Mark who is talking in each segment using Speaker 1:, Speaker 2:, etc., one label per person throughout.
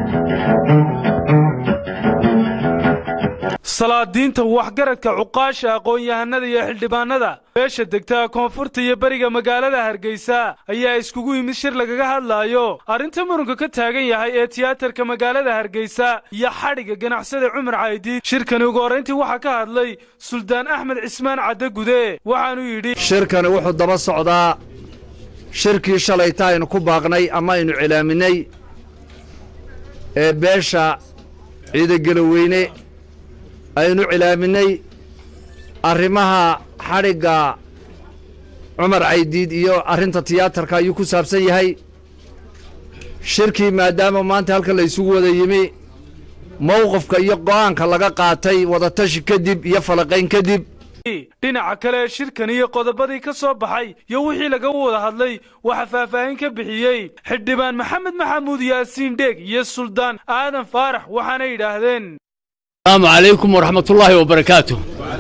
Speaker 1: salaadiinta waxgaradka cuqaasha aqoon-yahanada iyo xildhibaanada beesha degta koonfurta iyo bariga magaalada Hargeysa ayaa iskugu yimid shir lagaga hadlaayo arrinta muranka ka taagan yahay ee tiyaatarka magaalada Hargeysa iyo xadhiga ganacsada Cumar Caydiid. shirkani ugu horeyntii waxaa ka hadlay Suldaan Axmed Cismaan Cadde Gude waxaanu yidhi
Speaker 2: shirkani wuxuu daba socdaa shirkii shalay taaynu ku baaqnay ama aynu cilaaminay ee beesha ciidagaloweyne aynu cilaaminay arrimaha xadhiga Cumar Caydiid iyo arrinta tiyaatarka ayuu ku saabsan yahay. shirkii maadaama maanta halka la isugu wada yimi mowqifka iyo go'aanka laga qaatay wada tashi kadib iyo falaqayn kadib
Speaker 1: dhinaca kale shirkan iyo qodobadii ka soo baxay iyo wixii laga wada hadlay waxa faahfaahin ka bixiyay xildhibaan Maxamed Maxamuud Yaasiin Dheeg iyo Suldaan Aadan Faarax waxaana yiraahdeen
Speaker 3: السلام عليكم ورحمة الله وبركاته.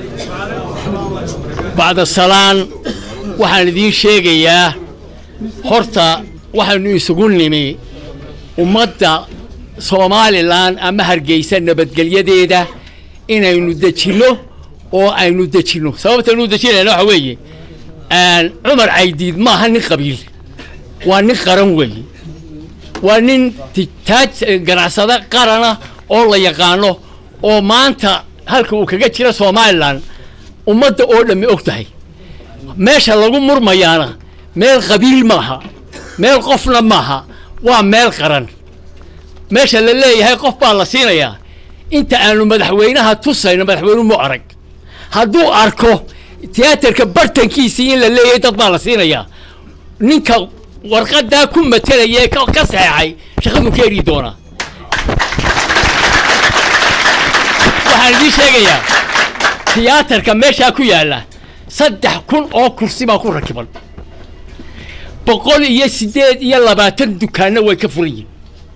Speaker 3: بعد السلام waxaan idin sheegayaa horta waxaanu isugu nimi ummadda Soomaaliland ama Hargeysa nabadgelyadeeda inaynu dejino oo aynu dejino sababta inuu dejinayna waxa weeye Cumar Caydiid ma aha nin qabiil waa nin qaran weeye waa nin taaj ganacsada qarana oo la yaqaano oo maanta halka uu kaga jira Soomaaliland ummadda oo dhammi og tahay meesha lagu murmayaana meel qabiil maaha meel qofna maaha waa meel qaran meesha la leeyahay qof baa la siinayaa inta aanu madaxweynaha tusayno madaxweynuhu mu arag hadduu arko tiyaatarka bartankiisii in la leeyahay dad baa la siinayaa ninka warqadaa ku matalaya ka saxay shaqadu ka eri doona waxaan idin sheegayaa tiyaatarka meesha ku yaala 3,000 oo kursi baa ku rakiban 128 dukaanna way ka furan yihiin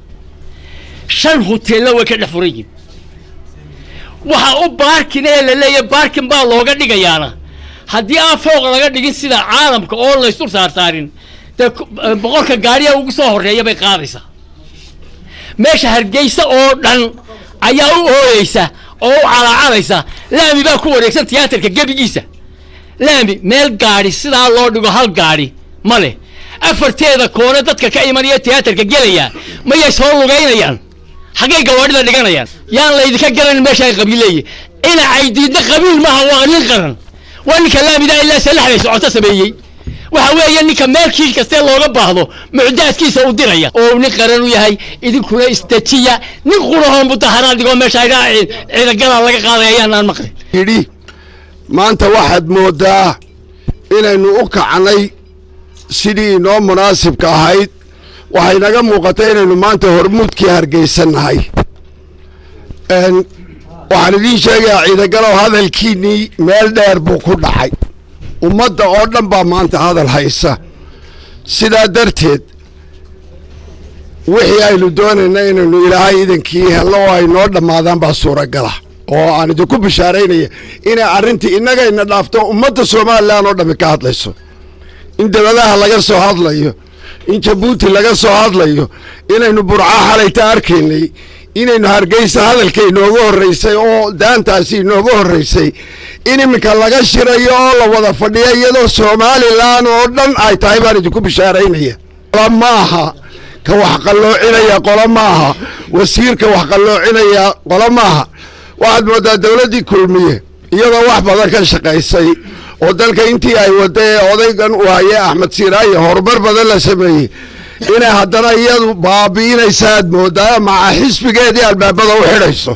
Speaker 3: 5 hoteelna way ka furan yihiin waxa u baarkin ee la leeyahay baarkin baa looga dhigayaana haddii aan fooq laga dhigin sida caalamka oo la isku saarsaarin boqolka gaariga ugu soo horeeya bay qaadaysaa meesha Hargeysa oo dhan ayaa u ooyeysa oo calaacalaysa laami baa ku wareegsan tiyaatarka gabigiisa laami meel gaari sidaa loo dhigo hal gaari male afarteeda koona dadka ka imanaya tiyaatarka gelaya ma ay soo lugaynayaan xagee gawaadhida dhiganayaan yaan la idinka garan meesha ay qabiileeyay ina Caydiidna qabiil maaha waa nin qaran waa ninka laamida ilaa salaxday socota sameeyay waxa weeye ninka meelkiis kasta looga baahdo mucdaadkiisa u diraya oo nin qaran u yahay idinkuna istajiya nin qurahoon mudaharaad digo meesha ay raaceen ciidagala laga qaadayaan aan maqlin
Speaker 4: yiri maanta waxaad moodaa inaynu u kacanay sidii noo munaasibka ahayd waxay naga muuqatay inaynu maanta hormuudkii Hargeysanahay waxaan idin sheegayaa ciidagalow hadalkiinii meel dheer buu ku dhacay ummadda oo dhan baa maanta hadal haysa sidaa darteed wixii aynu doonayna inaynu ilaahay idinkii helno oo ay noo dhammaadaan baa suuragala oo aan idinku bishaaraynaya inay arrintii innagayna dhaafto ummadda Soomaaliland oo dhammi ka hadlayso in dawladaha laga soo hadlayo in Jabuuti laga soo hadlayo inaynu Burca xalayta arkaynay inaynu Hargeysa hadalkay nooga horeysay oo daantaasi nooga horeysay in iminka laga shirayo oo la wada fadhiyo iyadoo Soomaaliland oo dhan ay tahay baan idinku bishaaraynaya maaha ka wax qaloocinaya qolo maaha wasiirka wax qaloocinaya qolo maaha waxaad moodaa dawladii kulmiye iyadoo wax badan ka shaqaysay oo dalka intii ay waday odaygan u hayay Axmed Siiraaye horumar badan la sameeyay inay haddana iyadu baabiinaysaad moodaa maca xisbigeedii albaabada u xidhayso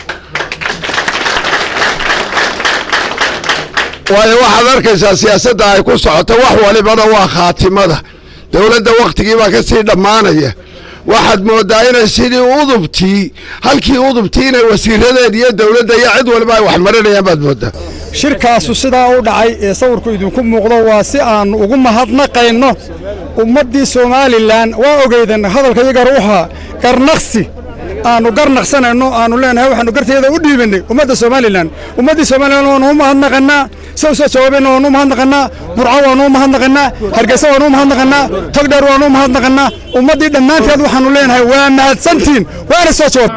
Speaker 4: waayo waxaad arkaysaa siyaasadda ay ku socoto wax walibana waa khaatimada dawladda waqtigii baa ka sii dhammaanaya waxaad moodaa inay sidii udubtii halkii udubtii inay wasiiradeed iyo dawladda iyo cid waliba ay wax marinayaan baad moodaa
Speaker 5: shirkaasu sidaa u dhacay ee sawirku idinku muuqdo waa si aan ugu mahadnaqayno ummaddii Soomaaliland waa ogeydan hadalka iyaga ruuxa qarnaqsi aanu garnaqsanayno aanu leenahay waxaanu garteeda u dhiibinay ummadda Soomaaliland waanu u mahadnaqanaa soo jawaabayna waanu u mahadnaqanaa Burco waanu u mahadnaqanaa Hargeysa waanu u mahadnaqanaa Togdheer waanu u mahadnaqanaa ummadii dhammaanteed waxaanu leenahay waa mahadsantiin waana soo jawaab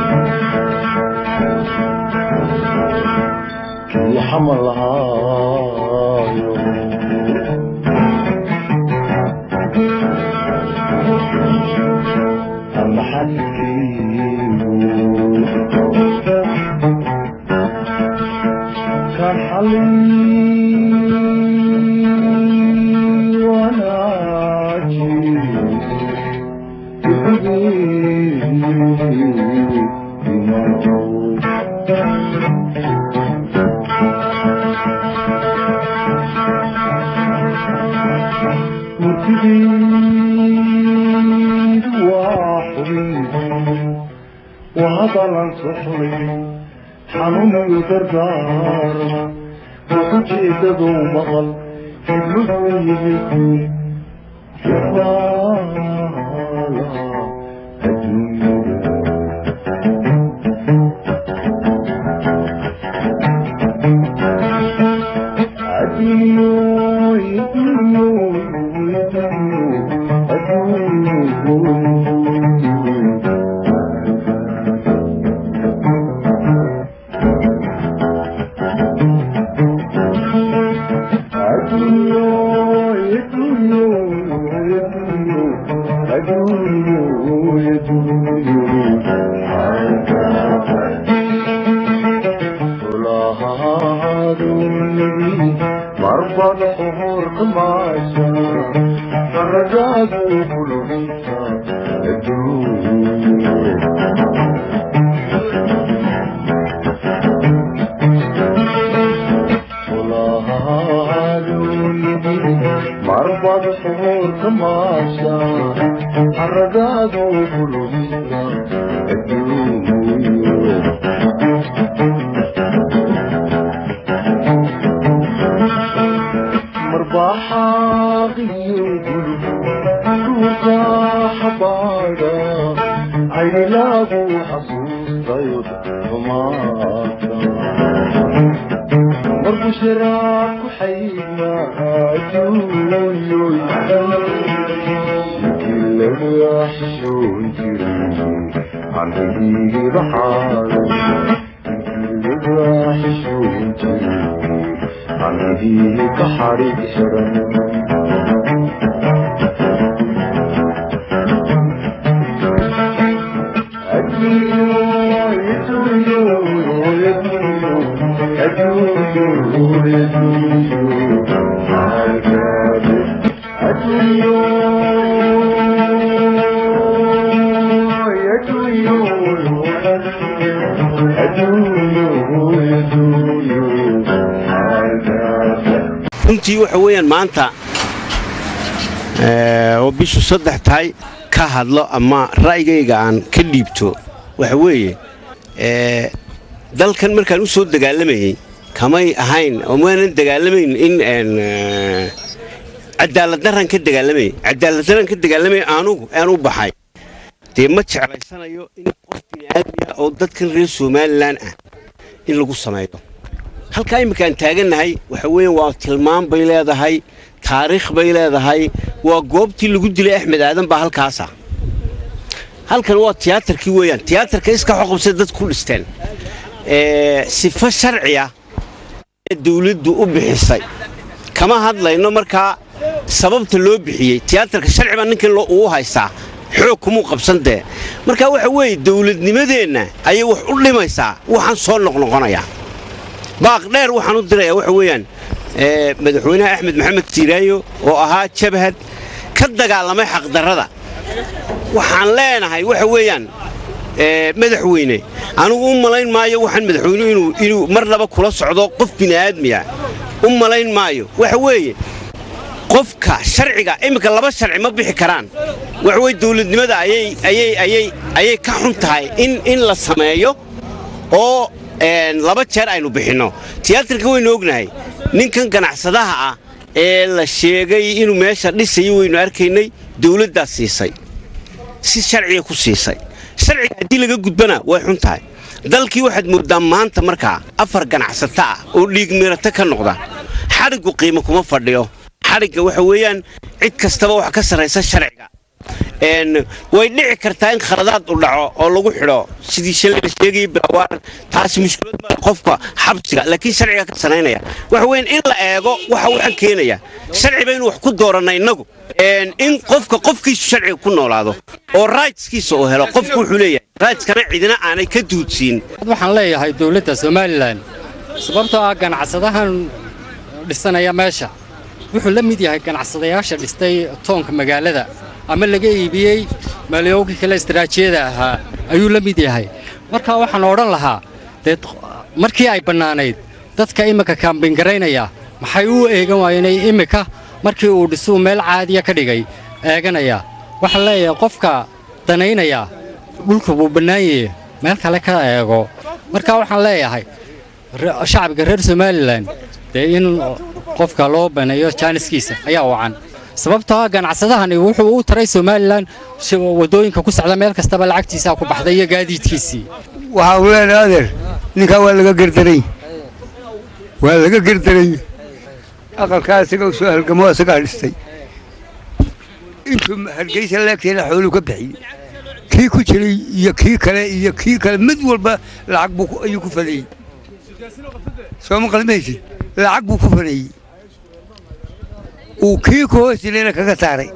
Speaker 6: وهضل صحري حنون يدردار وكجيت ذو مغل المسيح
Speaker 7: runtii waxa weeyaan maanta oo bishu 3 tahay ka hadlo ama raayigayga aan ka dhiibto waxa weeye dalkan markaan u soo dagaalamayay kamay ahayn oo maanan dagaalamayn in cadaalad daran ka dagaalamay aanu u baxay dee ma jeclaysanayo in qof bini'aadmiga oo dadkan reer Soomaaliland ah in lagu sameeyo halka imkaan taaganahay waxa weeyaan waa tilmaan bay leedahay taariikh bay leedahay waa goobtii lagu dilay Axmed Aadan ba halkaasa halkan waa tiyaatarkii weeyaan tiyaatarka iska xoqobsay dad ku dhisteen sifa sharciya dawladdu u bixisay kama hadlayno marka sababta loo bixiyay tiyaatarka sharci baa ninkan loo u haystaa xoog kuma qabsantay marka waxa weey dawladnimadeena ayay wax u dhimaysaa waxaan soo noqnoqonaya باقدر وحنو دريا وحويان مدحونا أحمد محمد تيرايو وأها شبهد كدقالما حق دردا وحن لنا هاي وحويان مدحويني أنا ملاين مايو وحن مدحوينو إنو مرة بكرة صعدوا قف بني آدمية ملاين مايو وحوي قفك شرعك إمك الله بس شرع ما بيحكران وحوي دولة لماذا أي كحنتهاي إن لا سمايو أو laba jeer aynu bixino tiyaatarka weyn ognahay ninkan ganacsadaha ah ee la sheegay inuu meesha dhisay weynu arkaynay dawladda siisay si sharci ku siisay sharciga haddii laga gudbana way xun tahay dalkii waxaad moodaa maanta markaa 4 ganacsato ah oo dhiig miirata ka noqda xarigu qiimo kuma fadhiyo xariga waxa weeyaan cid kastaba wax ka sareysa sharciga way dhici kartaa in khaladaad u dhaco oo lagu xidho sidii shalay sheegay bilawar taas mushkilad ma qofka xabsiga laakiin sharciga ka saneynaya waxa weyn in la eego waxa uu keenaya sharciga inuu wax ku dooranay inagu in qofkiisu sharciga ku noolaado oo rightskiisa oo helo qofku wuxuu leeyahay rightskana cidina aanay ka duudsiin
Speaker 3: waxaan leeyahay dawladda Soomaaliland sababtoo ah ganacsadahan dhisanaya meesha wuxuu la mid yahay ganacsadayaasha dhistay toonka magaalada ama laga iibiyay maliyowga kala istiraatiijiyada ahaa ayuu la mid yahay marka waxaan oran lahaa markii ay banaanayd dadka imika campaign gareynaya maxay u eegan waayeen imika markii uu dhisuu meel caadi ah ka dhigay eeganaya waxa leeyahay qofka danaynaya dhulka uu banaayay meel kale ka eego marka waxaan leeyahay shacabka reer Soomaaliland in qofka loo baneeyo jaaniskiisa ayaa wacan sababtoo ah ganacsadahani wuxuu u taray Soomaaliland wadooyinka ku socda meel kastaba lacagtiisa ku baxday iyo gaadiidkiisii
Speaker 8: waxa uu leeyahay ninka waa laga gardaray aqalkaasiga soo halgamo asaga dhistay intuu hargeysa laagteena xoolo ka bixiyay kii ku jiray iyo kii kale mid walba lacag buu ayuu ku fadhiyay soo qalmaysi lacag buu ku fadhiyay uu kii ku hoosleena kaga saaray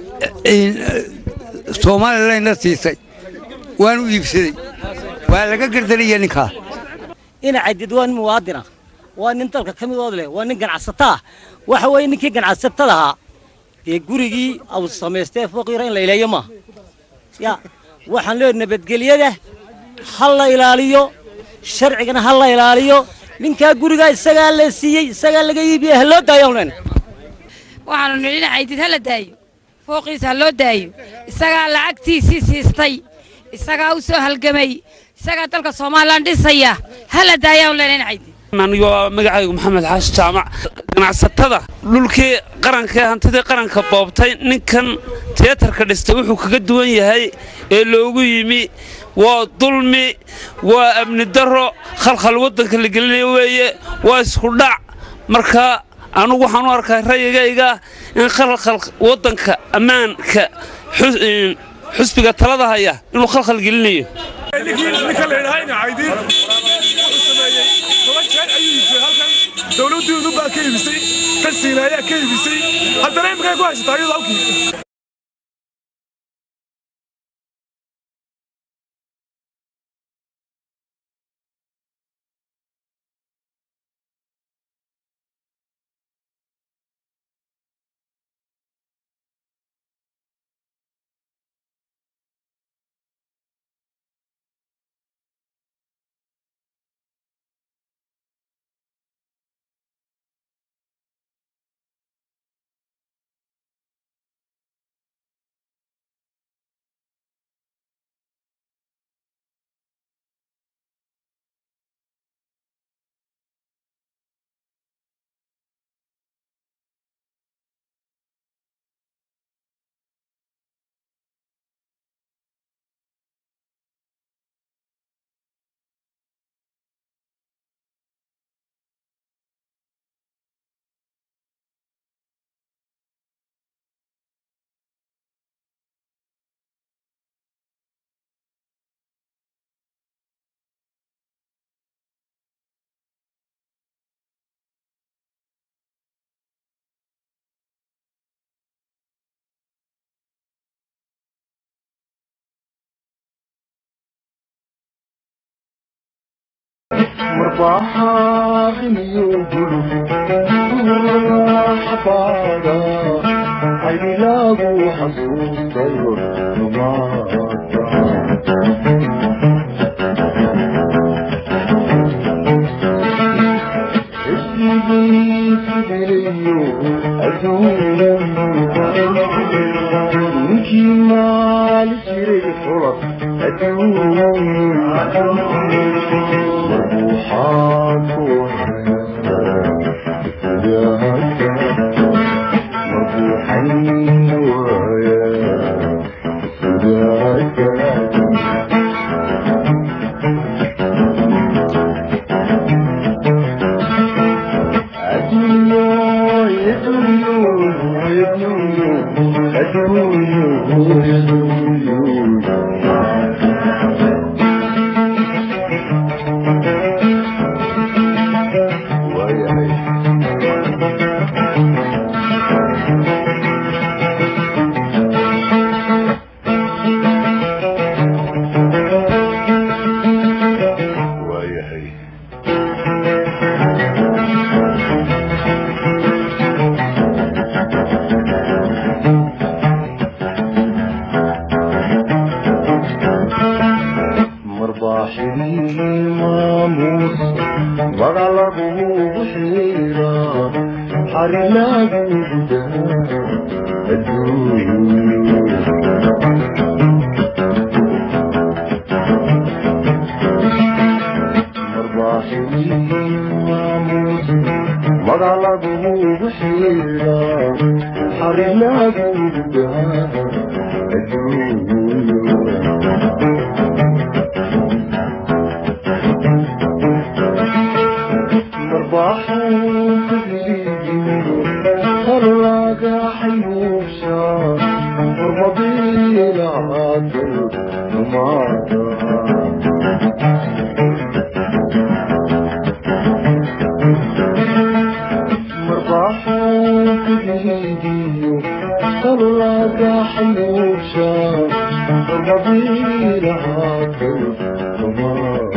Speaker 8: Soomaaliland siisay waanu iibsaday waa laga gardaray ninka
Speaker 9: ina cadidwan muwaadina waa nin dalka kamid leh waa nin ganacsata waxa way ninkii ganacsatada ee gurigii aw sameystay faqir in la ilaaliyo ma ya waxaan leeyahay nabadgelyada hal la ilaaliyo sharcigana hal la ilaaliyo ninka guriga isaga la siiyay isaga laga iibiyay loo daayooneen
Speaker 10: waxaan nidin caydid hala daayo fooqiisa loo daayo isaga lacagtiisii siistay isaga u soo halgamay isaga dalka Soomaaliland dhisaya hala daayooneen caydid
Speaker 11: maniyo magacaygu maxamed xaash jaamac ganacsatada dhulkii qaranka hantida qaranka boobtay ninkan teatarka dhistay wuxuu kaga duwan yahay ee loogu yimi waa dulmi waa amni daro khalkhal wadanka la gelinayo weeye waa isku dhac marka anigu waxaan u arkaa rayigayga in khalkhal wadanka amaanka xusbiga talada haya inuu khalkhal gelinayo
Speaker 12: ninka leeyahay caydin dawladdu baa ka iibisay qasiilaya ka iibisay haddana imka ku haystaa iyadoo halkii
Speaker 6: مرباحة يوجلو حفاظة عيني لاغو حصوص طيور مربوحين ويا مرباحي ماموس وغلبه بحيرة حرنا جوده مرباحي ماموس وغلبه بحيرة حرنا جوده مرباحو كذيبينو خلاقا حيوشا مربيلا عادل وماتا مرباحو كذيبينو خلاقا حيوشا مربيلا عادل وماتا